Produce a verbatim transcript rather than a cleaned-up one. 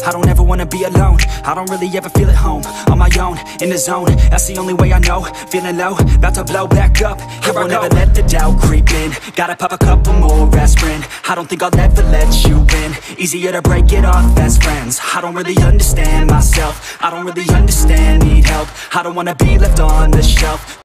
I don't ever wanna be alone, I don't really ever feel at home. On my own, in the zone, that's the only way I know. Feeling low, about to blow back up. Here I won't ever let the doubt creep in. Gotta pop a couple more aspirin. I don't think I'll ever let you in. Easier to break it off best friends. I don't really understand myself, I don't really understand, need help. I don't wanna be left on the shelf.